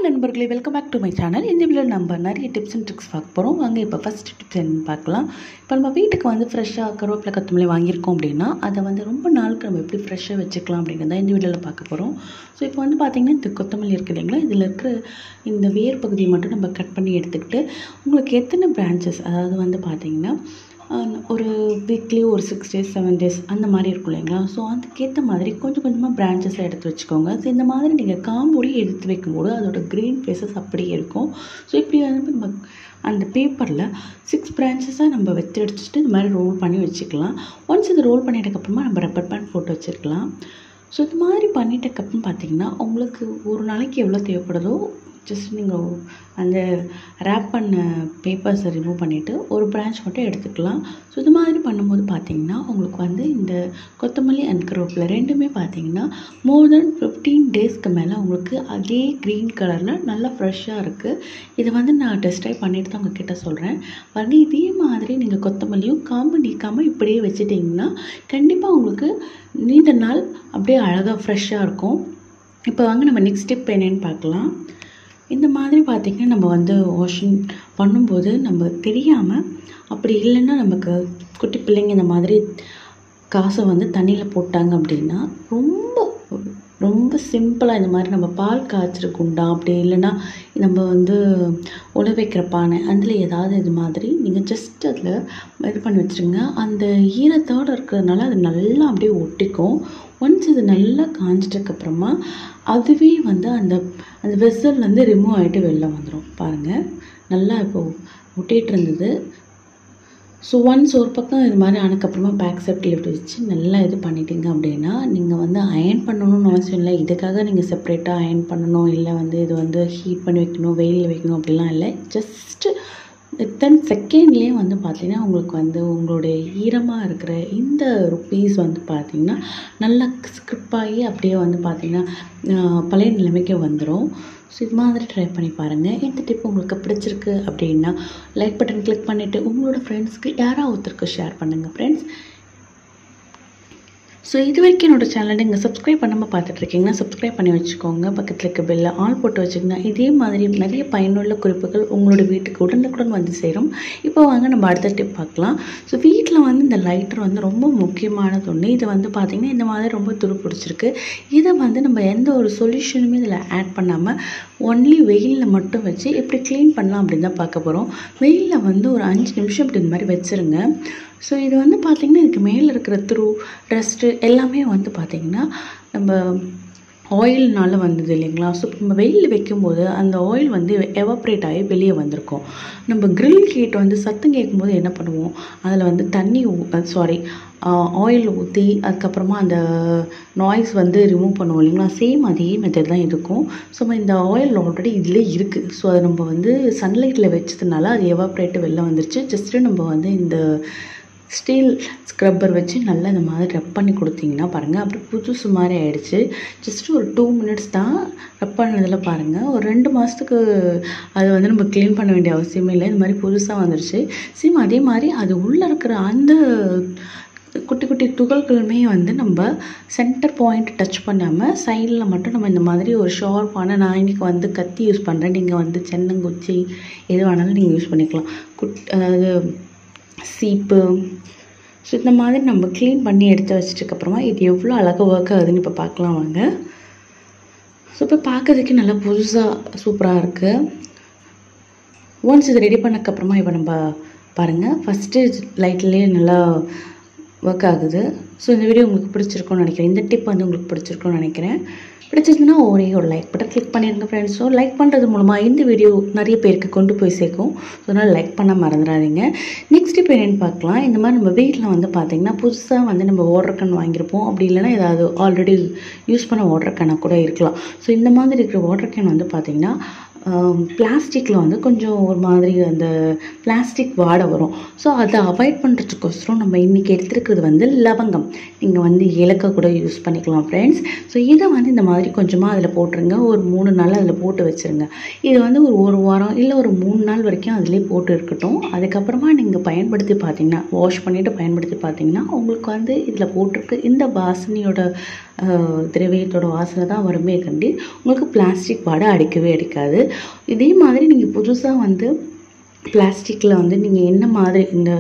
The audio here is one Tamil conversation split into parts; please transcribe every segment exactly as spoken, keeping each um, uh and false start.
நண்பர்களே, welcome back to my channel. இந்த வீடியோவில் நம்ம நிறைய டிப்ஸ் அண்ட் ட்ரிக்ஸ் பார்க்க போகிறோம். வாங்க இப்போ ஃபஸ்ட் டிப்ஸ் என்னன்னு பார்க்கலாம். இப்போ நம்ம வீட்டுக்கு வந்து ஃப்ரெஷ்ஷாக கருவேப்பிலை கொத்தமல்லி வாங்கியிருக்கோம் அப்படின்னா அதை வந்து ரொம்ப நாளுக்கு நம்ம எப்படி ஃப்ரெஷ்ஷாக வச்சுக்கலாம் அப்படிங்கிறத இந்த வீடியோவில் பார்க்க போகிறோம். ஸோ இப்போ வந்து பார்த்திங்கன்னா இந்த கொத்தமல்லி இருக்குது இல்லைங்களா, இதில் இருக்கிற இந்த வேர் பகுதியை மட்டும் நம்ம கட் பண்ணி எடுத்துக்கிட்டு உங்களுக்கு எத்தனை பிரான்ச்சஸ், அதாவது வந்து பார்த்திங்கன்னா ஒரு வீக்லி ஒரு சிக்ஸ் டேஸ் செவன் டேஸ் அந்த மாதிரி இருக்கும் இல்லைங்களா. ஸோ அதுக்கேற்ற மாதிரி கொஞ்சம் கொஞ்சமாக பிரான்ச்சஸாக எடுத்து வச்சுக்கோங்க. ஸோ இந்த மாதிரி நீங்கள் காம்போடி எடுத்து வைக்கும்போது அதோட க்ரீன் ஃபேஸஸ் அப்படியே இருக்கும். ஸோ இப்படி வந்து நம்ம அந்த பேப்பரில் சிக்ஸ் பிரான்ச்சஸாக நம்ம வச்சு எடுத்துட்டு இந்த மாதிரி ரோல் பண்ணி வச்சுக்கலாம். ஒன்ஸ் இது ரோல் பண்ணிட்டதுக்கப்புறமா நம்ம ரப்பர் பேண்ட் போட்டு வச்சுருக்கலாம். ஸோ இது மாதிரி பண்ணிட்டதுக்கப்புறம் பார்த்திங்கன்னா உங்களுக்கு ஒரு நாளைக்கு எவ்வளோ தேவைப்படுதோ ஜஸ்ட் நீங்கள் அந்த ரேப் பண்ண பேப்பர்ஸை ரிமூவ் பண்ணிவிட்டு ஒரு பிரான்ச் மட்டும் எடுத்துக்கலாம். ஸோ இது மாதிரி பண்ணும்போது பார்த்திங்கன்னா உங்களுக்கு வந்து இந்த கொத்தமல்லி அண்ட் கருவேப்பிலை ரெண்டுமே பார்த்திங்கன்னா மோர் தென் ஃபிஃப்டீன் டேஸ்க்கு மேலே உங்களுக்கு அதே க்ரீன் கலரில் நல்லா ஃப்ரெஷ்ஷாக இருக்குது. இதை வந்து நான் டெஸ்ட் ட்ரைவ் பண்ணிவிட்டு தான் உங்ககிட்ட சொல்கிறேன். பாருங்க, இதே மாதிரி நீங்கள் கொத்தமல்லியும் காம்பு நீக்காமல் இப்படியே வச்சுட்டிங்கன்னா கண்டிப்பாக உங்களுக்கு நீண்ட நாள் அப்படியே அழகாக ஃப்ரெஷ்ஷாக இருக்கும். இப்போ வாங்க நம்ம நெக்ஸ்ட் ஸ்டெப் என்னென்னு பார்க்கலாம். இந்த மாதிரி பார்த்திங்கன்னா நம்ம வந்து வாஷிங் பண்ணும்போது நம்ம தெரியாமல், அப்படி இல்லைன்னா நமக்கு குட்டி பிள்ளைங்க இந்த மாதிரி காசை வந்து தண்ணியில் போட்டாங்க அப்படின்னா ரொம்ப ரொம்ப சிம்பிளாக இந்த மாதிரி நம்ம பால் காய்ச்சிற குண்டா, அப்படி இல்லைன்னா நம்ம வந்து உழ வைக்கிற பானை, அதில் ஏதாவது இது மாதிரி நீங்கள் ஜஸ்ட் அதில் இது பண்ணி வச்சுருங்க. அந்த ஈரத்தோடு இருக்கிறதுனால அது நல்லா அப்படியே ஒட்டிக்கும். ஒன்ஸ் இது நல்லா காய்ச்சிட்டதுக்கப்புறமா அதுவே வந்து அந்த அந்த வெசல் வந்து ரிமூவ் ஆகிட்டு வெளில வந்துடும். பாருங்கள், நல்லா இப்போது ஒட்டிகிட்டு இருந்தது. ஸோ ஒன்ஸ் ஒரு பக்கம் இது மாதிரி ஆனதுக்கப்புறமா பேக் செப்டில் இப்படி வச்சு நல்லா இது பண்ணிட்டீங்க அப்படின்னா நீங்கள் வந்து அயர்ன் பண்ணணும்னு அவசியம் இல்லை. இதுக்காக நீங்கள் செப்ரேட்டாக அயர்ன் பண்ணணும், இல்லை வந்து இது வந்து ஹீட் பண்ணி வைக்கணும், வெயிலில் வைக்கணும் அப்படிலாம் இல்லை. ஜஸ்ட்டு வித்தின் செகண்ட்லேயே வந்து பார்த்திங்கன்னா உங்களுக்கு வந்து உங்களுடைய ஈரமாக இருக்கிற இந்த பீஸ் வந்து பார்த்திங்கன்னா நல்லா ஸ்கிரிப்பாகி அப்படியே வந்து பார்த்திங்கன்னா பழைய நிலைமைக்கு வந்துடும். ஸோ இது மாதிரி ட்ரை பண்ணி பாருங்கள். இந்த டிப் உங்களுக்கு பிடிச்சிருக்கு அப்படின்னா லைக் பட்டன் கிளிக் பண்ணிவிட்டு உங்களோட ஃப்ரெண்ட்ஸ்க்கு யாராவது ஒருத்தருக்கு ஷேர் பண்ணுங்கள் ஃப்ரெண்ட்ஸ். ஸோ இது வரைக்கும் என்னோடய சேனலை நீங்கள் சப்ஸ்கிரைப் பண்ணாமல் பார்த்துட்ருக்கீங்கன்னா சப்ஸ்கிரைப் பண்ணி வச்சுக்கோங்க. பக்கத்தில் இருக்க பெல்லை ஆல் போட்டு வச்சுக்கோங்க. இதே மாதிரி நிறைய பயனுள்ள குறிப்புகள் உங்களோட வீட்டுக்கு உடனுக்குடன் வந்து சேரும். இப்போ வாங்க நம்ம அடுத்த டிப் பார்க்கலாம். ஸோ வீட்டில் வந்து இந்த லைட்டர் வந்து ரொம்ப முக்கியமானது ஒன்று. இது வந்து பார்த்திங்கன்னா இந்த மாதிரி ரொம்ப துரு பிடிச்சிருக்கு. இதை வந்து நம்ம எந்த ஒரு சொல்யூஷனுமே இதில் ஆட் பண்ணாமல் ஒன்லி வெயிலில் மட்டும் வச்சு எப்படி க்ளீன் பண்ணலாம் அப்படின்னு தான் பார்க்க போகிறோம். வெயிலில் வந்து ஒரு அஞ்சு நிமிஷம் இப்படி இந்த மாதிரி வச்சுருங்க. ஸோ இது வந்து பார்த்திங்கன்னா இதுக்கு மேலே இருக்கிற த்ரூ டஸ்ட்டு எல்லாமே வந்து பார்த்திங்கன்னா நம்ம ஆயில்னால வந்தது இல்லைங்களா. ஸோ நம்ம வெயிலில் வைக்கும்போது அந்த ஆயில் வந்து எவாப்ரேட் ஆகி வெளியே வந்திருக்கும். நம்ம க்ரில் ஹீட் வந்து சத்தம் கேட்கும்போது என்ன பண்ணுவோம், அதில் வந்து தண்ணி சாரி ஆயில் ஊற்றி அதுக்கப்புறமா அந்த நாய்ஸ் வந்து ரிமூவ் பண்ணுவோம் இல்லைங்களா. சேம் அதே மெத்தட் தான் இருக்கும். ஸோ இந்த ஆயில் ஆல்ரெடி இதிலே இருக்குது. ஸோ அதை நம்ம வந்து சன்லைட்டில் வச்சதுனால அது எவாப்ரேட்டு வெளில வந்துருச்சு. ஜஸ்ட்டு நம்ம வந்து இந்த ஸ்டீல் ஸ்க்ரப்பர் வச்சு நல்லா இந்த மாதிரி ரப் பண்ணி கொடுத்தீங்கன்னா பாருங்கள் அப்படி புதுசு மாதிரி ஆகிடுச்சு. ஜஸ்ட்டு ஒரு டூ மினிட்ஸ் தான் ரப் பண்ணதில் பாருங்கள். ஒரு ரெண்டு மாதத்துக்கு அது வந்து நம்ம க்ளீன் பண்ண வேண்டிய அவசியமே இல்லை. இந்த மாதிரி புதுசாக வந்துருச்சு. சேம் அதே மாதிரி அது உள்ளே இருக்கிற அந்த குட்டி குட்டி துகள்களுமே வந்து நம்ம சென்டர் பாயிண்ட் டச் பண்ணாமல் சைடில் மட்டும் நம்ம இந்த மாதிரி ஒரு ஷார்ப்பான, நான் இன்றைக்கி வந்து கத்தி யூஸ் பண்ணுறேன், நீங்கள் வந்து சென்னங்குச்சி எது வேணாலும் நீங்கள் யூஸ் பண்ணிக்கலாம், குட் அதாவது சீப்பு. ஸோ இந்த மாதிரி நம்ம க்ளீன் பண்ணி எடுத்து வச்சிட்டதுக்கப்புறமா இது எவ்வளோ அழகாக ஒர்க் ஆகுதுன்னு இப்போ பார்க்கலாம் வாங்க. ஸோ இப்போ பார்க்கறதுக்கு நல்லா புதுசாக சூப்பராக இருக்குது. ஒன்ஸ் இது ரெடி பண்ணதுக்கப்புறமா இப்போ நம்ம பாருங்கள் ஃபஸ்ட்டு லைட்லேயே நல்லா ஒர்க் ஆகுது. ஸோ இந்த வீடியோ உங்களுக்கு பிடிச்சிருக்கும்னு நினைக்கிறேன். இந்த டிப் வந்து உங்களுக்கு பிடிச்சிருக்கும்னு நினைக்கிறேன். பிடிச்சிருந்துன்னா ஒரே ஒரு லைக் பட்டன் கிளிக் பண்ணிடுங்க ஃப்ரெண்ட்ஸ். ஸோ லைக் பண்ணுறது மூலமாக இந்த வீடியோ நிறைய பேருக்கு கொண்டு போய் சேர்க்கும். ஸோ அதனால் லைக் பண்ண மறந்துடாதீங்க. நெக்ஸ்ட் இப்போ என்னென்னு பார்க்கலாம். இந்த மாதிரி நம்ம வீட்டில் வந்து பார்த்திங்கன்னா புதுசாக வந்து நம்ம வாட்டர் கேன் வாங்கியிருப்போம், அப்படி இல்லைன்னா ஏதாவது ஆல்ரெடி யூஸ் பண்ண வாட்டர் கேனாக கூட இருக்கலாம். ஸோ இந்த மாதிரி இருக்கிற வாட்டர் கேன் வந்து பார்த்திங்கன்னா பிளாஸ்டிக்கில் வந்து கொஞ்சம் ஒரு மாதிரி அந்த பிளாஸ்டிக் வாடை வரும். ஸோ அதை அவாய்ட் பண்ணுறதுக்கோசரம் நம்ம இன்றைக்கி எடுத்துருக்கிறது வந்து லவங்கம். நீங்கள் வந்து ஏலக்காய் கூட யூஸ் பண்ணிக்கலாம் ஃப்ரெண்ட்ஸ். ஸோ இதை வந்து இந்த மாதிரி கொஞ்சமாக அதில் போட்டுருங்க. ஒரு மூணு நாள் அதில் போட்டு வச்சுருங்க. இது வந்து ஒரு ஒரு வாரம் இல்லை ஒரு மூணு நாள் வரைக்கும் அதிலே போட்டு இருக்கட்டும். அதுக்கப்புறமா நீங்கள் பயன்படுத்தி பார்த்தீங்கன்னா, வாஷ் பண்ணிவிட்டு பயன்படுத்தி பார்த்தீங்கன்னா உங்களுக்கு வந்து இதில் போட்டிருக்கு இந்த வாசனையோட திரவியத்தோட வாசனை தான் வருமே கண்டி உங்களுக்கு பிளாஸ்டிக் வாடை அடிக்கவே அடிக்காது. இதே மாதிரி நீங்கள் புதுசாக வந்து பிளாஸ்டிக்கில் வந்து நீங்கள் என்ன மாதிரி இந்த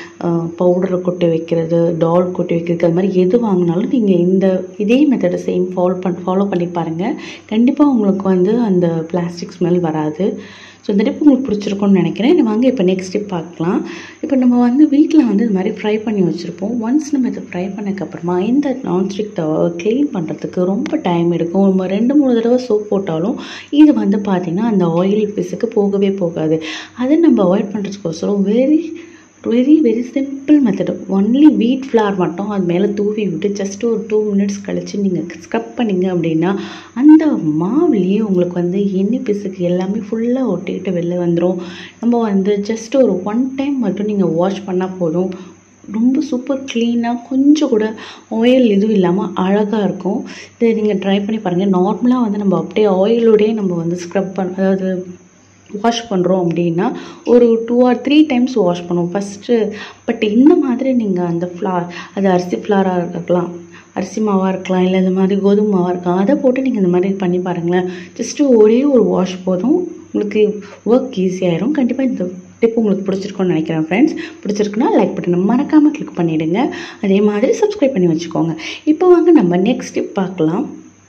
பவுடரை கொட்டி வைக்கிறது, டால் கொட்டி வைக்கிறது, அது மாதிரி எது வாங்கினாலும் நீங்கள் இந்த இதே மெத்தடை சேம் ஃபாலோ பண் ஃபாலோ பண்ணி பாருங்கள். கண்டிப்பாக உங்களுக்கு வந்து அந்த பிளாஸ்டிக் ஸ்மெல் வராது. ஸோ இந்த டிப் உங்களுக்கு பிடிச்சிருக்கும்னு நினைக்கிறேன். நம்ம வாங்க இப்போ நெக்ஸ்ட் டிப் பார்க்கலாம். இப்போ நம்ம வந்து வீட்டில் வந்து இது மாதிரி ஃப்ரை பண்ணி வச்சுருப்போம். ஒன்ஸ் நம்ம இதை ஃப்ரை பண்ணக்கப்புறமா இந்த நான்ஸ்டிக் தவா க்ளீன் பண்ணுறதுக்கு ரொம்ப டைம் எடுக்கும். நம்ம ரெண்டு மூணு தடவை சோப் போட்டாலும் இது வந்து பார்த்திங்கன்னா அந்த ஆயில் பீஸுக்கு போகவே போகாது. அதை நம்ம அவாய்ட் பண்ணுறதுக்கோசரம் very very very simple method. Only wheat flour மட்டும் அது மேலே தூவி விட்டு ஜஸ்ட் ஒரு டூ மினிட்ஸ் கழித்து நீங்கள் ஸ்க்ரப் பண்ணிங்க அப்படின்னா அந்த மாவுலேயே உங்களுக்கு வந்து எண்ணெய் பிசுக்கு எல்லாமே ஃபுல்லாக ஒட்டிக்கிட்டு வெளில வந்துடும். நம்ம வந்து ஜஸ்ட் ஒரு ஒன் டைம் மட்டும் நீங்கள் வாஷ் பண்ணால் போதும். ரொம்ப சூப்பர் க்ளீனாக கொஞ்சம் கூட ஆயில் எதுவும் இல்லாமல் அழகாக இருக்கும். இதை நீங்கள் ட்ரை பண்ணி பாருங்கள். நார்மலாக வந்து நம்ம அப்படியே ஆயிலோடையே நம்ம வந்து ஸ்க்ரப் பண்ண அதாவது வாஷ் பண்ணுறோம் அப்படின்னா ஒரு two or three times wash பண்ணுவோம் ஃபஸ்ட்டு. பட் இந்த மாதிரி நீங்கள் அந்த ஃப்ளார், அது அரிசி ஃப்ளாராக இருக்கலாம், அரிசி மாவாக இருக்கலாம், இல்லை இந்த மாதிரி கோதுமை மாவாக இருக்கலாம், அதை போட்டு நீங்கள் இந்த மாதிரி பண்ணி பாருங்களேன். ஜஸ்ட்டு ஒரே ஒரு வாஷ் போதும், உங்களுக்கு ஒர்க் ஈஸியாகிடும். கண்டிப்பாக இந்த டிப் உங்களுக்கு பிடிச்சிருக்கும்னு நினைக்கிறேன் ஃப்ரெண்ட்ஸ். பிடிச்சிருக்குன்னா லைக் பட்டனை மறக்காமல் கிளிக் பண்ணிவிடுங்க. அதே மாதிரி சப்ஸ்கிரைப் பண்ணி வச்சுக்கோங்க. இப்போ வாங்க நம்ம நெக்ஸ்ட் டிப் பார்க்கலாம்.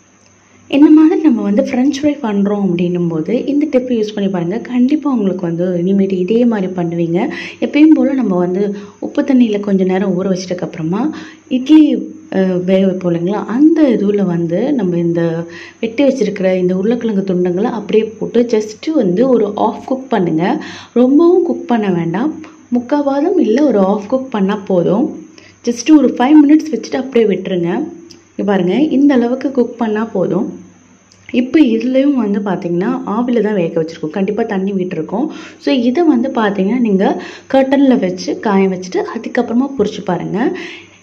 இந்த மாதிரி நம்ம வந்து ஃப்ரெஞ்ச் ஃப்ரை பண்ணுறோம் அப்படின்னும் போது இந்த டிப்பு யூஸ் பண்ணி பாருங்கள். கண்டிப்பாக உங்களுக்கு வந்து இனிமேட்டு இதே மாதிரி பண்ணுவீங்க. எப்பயும் போல் நம்ம வந்து உப்பு தண்ணியில் கொஞ்சம் நேரம் ஊற வச்சிட்டக்கப்புறமா இட்லி வேக வைப்போம் இல்லைங்களா, அந்த இதுவில் வந்து நம்ம இந்த வெட்டி வச்சுருக்கிற இந்த உருளைக்கிழங்கு துண்டங்களை அப்படியே போட்டு ஜஸ்ட்டு வந்து ஒரு ஆஃப் குக் பண்ணுங்கள். ரொம்பவும் குக் பண்ண வேண்டாம், முக்கால்வாதம் இல்லை ஒரு ஆஃப் குக் பண்ணால் போதும். ஜஸ்ட்டு ஒரு ஃபைவ் மினிட்ஸ் வச்சுட்டு அப்படியே விட்டுருங்க. பாருங்கள், இந்த அளவுக்கு குக் பண்ணால் போதும். இப்போ இதுலேயும் வந்து பார்த்திங்கன்னா ஆவியில் தான் வேக வச்சுருக்கோம், கண்டிப்பாக தண்ணி விட்டுருக்கோம். ஸோ இதை வந்து பார்த்திங்கன்னா நீங்கள் கர்ட்டனில் வச்சு காய வச்சுட்டு அதுக்கப்புறமா பொரிச்சு பாருங்கள்.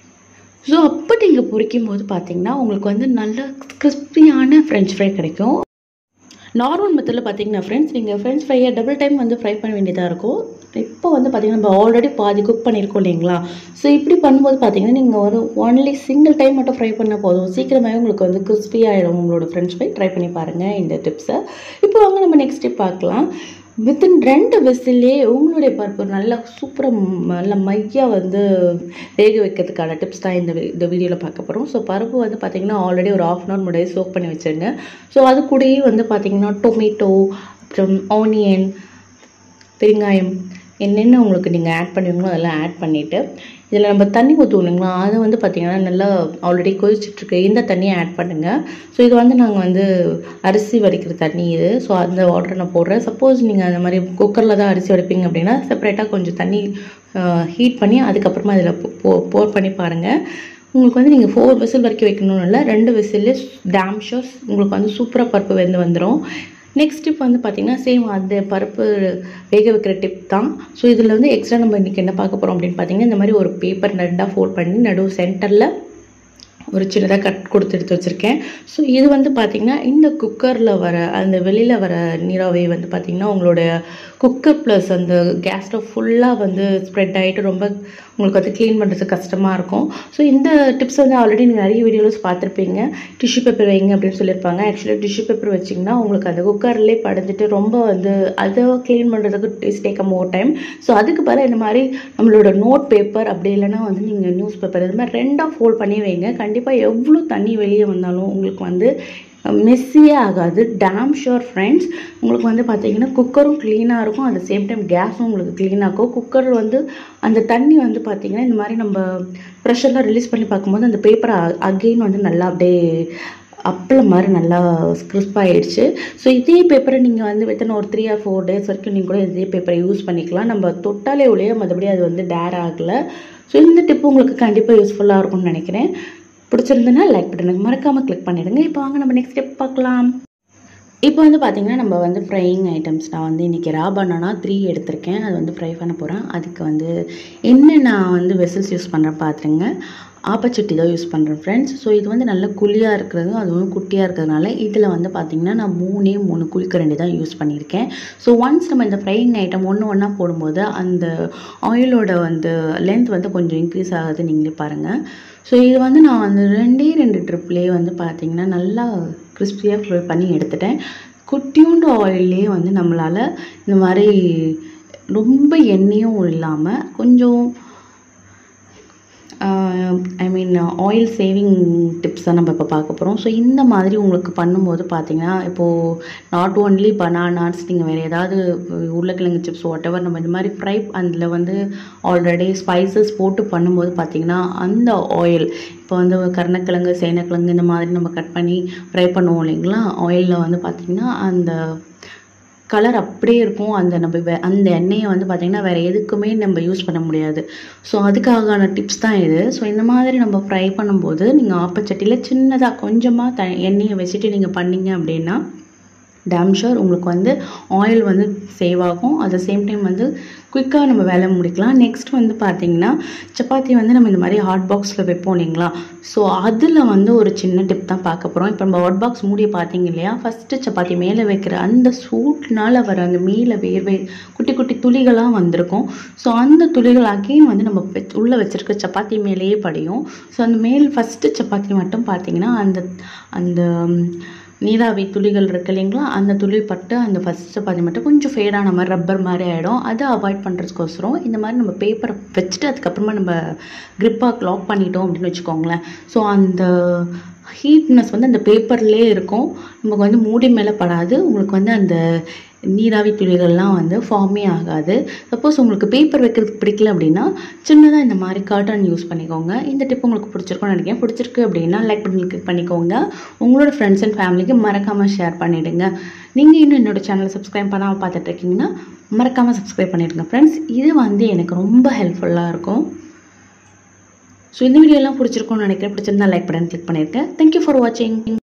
ஸோ அப்போ நீங்கள் பொரிக்கும் போது பார்த்திங்கன்னா உங்களுக்கு வந்து நல்ல கிறிஸ்பியான ஃப்ரெஞ்ச் ஃப்ரை கிடைக்கும். நார்மல் மெத்தடில் பார்த்தீங்கன்னா ஃப்ரெண்ட்ஸ் நீங்கள் ஃப்ரெஞ்ச் ஃப்ரையை டபுள் டைம் வந்து ஃப்ரை பண்ண வேண்டியதாக இருக்கும். இப்போ வந்து பார்த்திங்கன்னா நம்ம ஆல்ரெடி பாதி குக் பண்ணியிருக்கோம் இல்லைங்களா. ஸோ இப்படி பண்ணும்போது பார்த்திங்கன்னா நீங்கள் ஒரு ஒன்லி சிங்கிள் டைம் மட்டும் ஃப்ரை பண்ணால் போதும், சீக்கிரமாகவே உங்களுக்கு வந்து கிறிஸ்பி ஆகிடும் உங்களோட ஃப்ரெஞ்ச் ஃப்ரை. ட்ரை பண்ணி பாருங்கள் இந்த டிப்ஸை. இப்போ வாங்க நம்ம நெக்ஸ்ட் டிப் பார்க்கலாம். வித்தின் ரெண்டு விசிலே உங்களுடைய பருப்பு நல்லா சூப்பராக நல்லா மையாக வந்து வேக வைக்கிறதுக்கான டிப்ஸ் தான் இந்த இந்த வீடியோவில் பார்க்க போகிறோம். ஸோ பருப்பு வந்து பார்த்திங்கன்னா ஆல்ரெடி ஒரு ஆஃப் அன் ஹவர் முன்னாடியே சோக் பண்ணி வச்சுருங்க. ஸோ அது கூடயே வந்து பார்த்திங்கன்னா டொமேட்டோ, அப்புறம் ஆனியன், பெருங்காயம் என்னென்ன உங்களுக்கு நீங்கள் ஆட் பண்ணுவீங்களோ அதெல்லாம் ஆட் பண்ணிவிட்டு இதில் நம்ம தண்ணி ஊற்றுவோம் இல்லைங்களா, அதை வந்து பார்த்திங்கன்னா நல்லா ஆல்ரெடி கொதிச்சிட்ருக்கு இந்த தண்ணியை ஆட் பண்ணுங்கள். ஸோ இது வந்து நாங்கள் வந்து அரிசி வடிக்கிற தண்ணி இது. ஸோ அந்த வாட்டரை நான் போடுறேன். சப்போஸ் நீங்கள் அந்த மாதிரி குக்கரில் தான் அரிசி வடிப்பீங்க அப்படின்னா செப்பரேட்டாக கொஞ்சம் தண்ணி ஹீட் பண்ணி அதுக்கப்புறமா இதில் போ போர் பண்ணி பாருங்கள். உங்களுக்கு வந்து நீங்கள் ஃபோர் விசில் வரைக்கும் வைக்கணும்னு இல்லை, ரெண்டு விசில்லே டேம் ஷோர்ஸ் உங்களுக்கு வந்து சூப்பராக பருப்பு வெந்து வந்துடும். நெக்ஸ்ட் டிப் வந்து பார்த்திங்கன்னா சேம் அந்த பருப்பு வேக வைக்கிற டிப் தான். ஸோ இதில் வந்து எக்ஸ்ட்ரா நம்ம இன்றைக்கி என்ன பார்க்க போகிறோம் அப்படின்னு பார்த்தீங்கன்னா, இந்த மாதிரி ஒரு பேப்பர் ரெண்டாக ஃபோல்ட் பண்ணி நடுவு சென்டரில் ஒரு சின்னதாக கட் கொடுத்து எடுத்து வச்சுருக்கேன். ஸோ இது வந்து பார்த்திங்கன்னா இந்த குக்கரில் வர அந்த வெளியில் வர நீராவி வந்து பார்த்திங்கன்னா உங்களோட குக்கர் ப்ளஸ் அந்த கேஸ் ஸ்டவ் ஃபுல்லாக வந்து ஸ்ப்ரெட் ஆகிட்டு ரொம்ப உங்களுக்கு வந்து க்ளீன் பண்ணுறதுக்கு கஷ்டமாக இருக்கும். ஸோ இந்த டிப்ஸ் வந்து ஆல்ரெடி நீங்கள் நிறைய வீடியோஸ் பார்த்துருப்பீங்க. டிஷ்யூ பேப்பர் வைங்க அப்படின்னு சொல்லியிருப்பாங்க. ஆக்சுவலாக டிஷ்யூ பேப்பர் வச்சிங்கன்னா உங்களுக்கு அந்த குக்கர்லேயே படைஞ்சிட்டு ரொம்ப வந்து அதை க்ளீன் பண்ணுறதுக்கு it's take a more time. So அதுக்கு பதிலாக இந்த மாதிரி நம்மளோட நோட் பேப்பர் அப்படி இல்லைன்னா வந்து நீங்கள் நியூஸ் பேப்பர் இது மாதிரி ரெண்டாக ஃபோல்ட் பண்ணி வைங்க. கண்டிப்பாக எவ்வளோ தண்ணி வெளியே வந்தாலும் உங்களுக்கு வந்து மெஸ்ஸியே ஆகாது. Damn sure friends. உங்களுக்கு வந்து பார்த்தீங்கன்னா குக்கரும் க்ளீனாக இருக்கும், அட் த சேம் டைம் கேஸும் உங்களுக்கு க்ளீனாக இருக்கும். குக்கர் வந்து அந்த தண்ணி வந்து பார்த்திங்கன்னா இந்த மாதிரி நம்ம ப்ரெஷர்லாம் ரிலீஸ் பண்ணி பார்க்கும்போது அந்த பேப்பரை அகெயின் வந்து நல்லா அப்படியே அப்பளம் மாதிரி நல்லா கிறிஸ்பாகிடுச்சு. ஸோ இதே பேப்பரை நீங்கள் வந்து வித்தின் ஒரு த்ரீ ஆர் ஃபோர் டேஸ் வரைக்கும் நீங்கள் கூட இதே பேப்பரை யூஸ் பண்ணிக்கலாம். நம்ம தொட்டாலே ஒழிய மற்றபடி அது வந்து டேர் ஆகலை. ஸோ இந்த டிப்பு உங்களுக்கு கண்டிப்பாக யூஸ்ஃபுல்லாக இருக்கும்னு நினைக்கிறேன். பிடிச்சிருந்ததுன்னா லைக் பட்டனுக்கு மறக்காமல் கிளிக் பண்ணிவிடுங்க. இப்போ வாங்க நம்ம நெக்ஸ்ட் ஸ்டெப் பார்க்கலாம். இப்போ வந்து பார்த்திங்கன்னா நம்ம வந்து ஃப்ரையிங் ஐட்டம்ஸ் நான் வந்து இன்றைக்கி ரா பனானா த்ரீ எடுத்திருக்கேன். அது வந்து ஃப்ரை பண்ண போகிறேன். அதுக்கு வந்து என்ன நான் வந்து வெசல்ஸ் யூஸ் பண்ணுறேன் பார்த்துருங்க. ஆப்பச்சட்டி தான் யூஸ் பண்ணுறேன் ஃப்ரெண்ட்ஸ். ஸோ இது வந்து நல்ல குழியாக இருக்கிறது, அதுவும் குட்டியாக இருக்கிறதுனால இதில் வந்து பார்த்திங்கன்னா நான் மூணே மூணு குழிக்கரண்டி தான் யூஸ் பண்ணியிருக்கேன். ஸோ ஒன்ஸ் நம்ம இந்த ஃப்ரையிங் ஐட்டம் ஒன்று ஒன்றா போடும்போது அந்த ஆயிலோட வந்து லென்த் வந்து கொஞ்சம் இன்க்ரீஸ் ஆகுது, நீங்களே பாருங்கள். ஸோ இது வந்து நான் வந்து ரெண்டே ரெண்டு ட்ரிப்லேயே வந்து பார்த்திங்கன்னா நல்லா கிறிஸ்பியாக ஃப்ரை பண்ணி எடுத்துட்டேன். குட்டியூண்டு ஆயில்லையே வந்து நம்மளால் இந்த மாதிரி ரொம்ப எண்ணெயும் இல்லாமல் கொஞ்சம் I mean oil saving tips தான் நம்ம இப்போ பார்க்க போகிறோம். ஸோ இந்த மாதிரி உங்களுக்கு பண்ணும்போது பார்த்தீங்கன்னா இப்போது நாட் ஓன்லி பனானாஸ், நீங்கள் வேறு ஏதாவது உருளைக்கிழங்கு சிப்ஸ் வாட் எவர் நம்ம இந்த மாதிரி ஃப்ரை அதில் வந்து ஆல்ரெடி ஸ்பைசஸ் போட்டு பண்ணும்போது பார்த்திங்கன்னா அந்த ஆயில் இப்போ வந்து கருணக்கிழங்கு சேனக்கிழங்கு இந்த மாதிரி நம்ம கட் பண்ணி ஃப்ரை பண்ணுவோம் இல்லைங்களா, ஆயிலில் வந்து பார்த்திங்கன்னா அந்த கலர் அப்படியே இருக்கும். அந்த நம்ம அந்த எண்ணெயை வந்து பார்த்திங்கன்னா வேறு எதுக்குமே நம்ம யூஸ் பண்ண முடியாது. ஸோ அதுக்கான டிப்ஸ் தான் இது. ஸோ இந்த மாதிரி நம்ம ஃப்ரை பண்ணும்போது நீங்கள் ஆப்பச்சட்டியில் சின்னதாக கொஞ்சமாக த எண்ணெயை வச்சுட்டு நீங்கள் பண்ணிங்க அப்படின்னா டேம் ஷூர் உங்களுக்கு வந்து ஆயில் வந்து சேவ் ஆகும். அட் த சேம் டைம் வந்து குயிக்காக நம்ம வேலை முடிக்கலாம். நெக்ஸ்ட் வந்து பார்த்திங்கன்னா சப்பாத்தி வந்து நம்ம இந்த மாதிரி ஹாட் பாக்ஸில் வைப்போம் இல்லைங்களா, ஸோ அதில் வந்து ஒரு சின்ன டிப் தான் பார்க்க போகிறோம். இப்போ நம்ம ஹாட் பாக்ஸ் மூடியை பார்த்தீங்க இல்லையா, ஃபஸ்ட்டு சப்பாத்தி மேலே வைக்கிற அந்த சூட்னால் வர அந்த மேலே வேர்வை குட்டி குட்டி துளிகளாக வந்திருக்கும். ஸோ அந்த துளிகள் அகெயின் வந்து நம்ம உள்ளே வச்சுருக்க சப்பாத்தி மேலேயே படியும். ஸோ அந்த மேல் ஃபஸ்ட்டு சப்பாத்தி மட்டும் பார்த்திங்கன்னா அந்த அந்த நீராவி துளிகள் இருக்குது இல்லைங்களா, அந்த துளி பட்டு அந்த ஃபஸ்ட் சப்பாத்தி மட்டும் கொஞ்சம் ஃபேடான மாதிரி ரப்பர் மாதிரி ஆகிடும். அதை அவாய்ட் பண்ணுறதுக்கோசரம் இந்த மாதிரி நம்ம பேப்பரை வச்சுட்டு அதுக்கப்புறமா நம்ம க்ரிப்பாக லாக் பண்ணிட்டோம் அப்படின்னு வச்சுக்கோங்களேன். ஸோ அந்த ஹீட்னஸ் வந்து அந்த பேப்பர்லேயே இருக்கும், நமக்கு வந்து மூடி மேலே படாது, உங்களுக்கு வந்து அந்த நீராவி துளிகள்லாம் வந்து ஃபார்மே ஆகாது. சப்போஸ் உங்களுக்கு பேப்பர் வைக்கிறதுக்கு பிடிக்கல அப்படின்னா சின்னதாக இந்த மாதிரி காட்டன் யூஸ் பண்ணிக்கோங்க. இந்த டிப் உங்களுக்கு பிடிச்சிருக்கும்னு நினைக்கிறேன். பிடிச்சிருக்கு அப்படின்னா லைக் பட்டன் கிளிக் பண்ணிக்கோங்க. உங்களோட ஃப்ரெண்ட்ஸ் அண்ட் ஃபேமிலிக்கு மறக்காமல் ஷேர் பண்ணிவிடுங்க. நீங்கள் இன்னும் என்னோடய சேனலை சப்ஸ்கிரைப் பண்ணாமல் பார்த்துட்டு இருக்கீங்கன்னா மறக்காமல் சப்ஸ்கிரைப் பண்ணிவிடுங்க ஃப்ரெண்ட்ஸ். இது வந்து எனக்கு ரொம்ப ஹெல்ப்ஃபுல்லாக இருக்கும். ஸோ இந்த வீடியோலாம் பிடிச்சிருக்கும்னு நினைக்கிறேன். பிடிச்சிருந்தா லைக் பட்டன் கிளிக் பண்ணியிருக்கேன். தேங்க்யூ ஃபார் வாட்சிங்.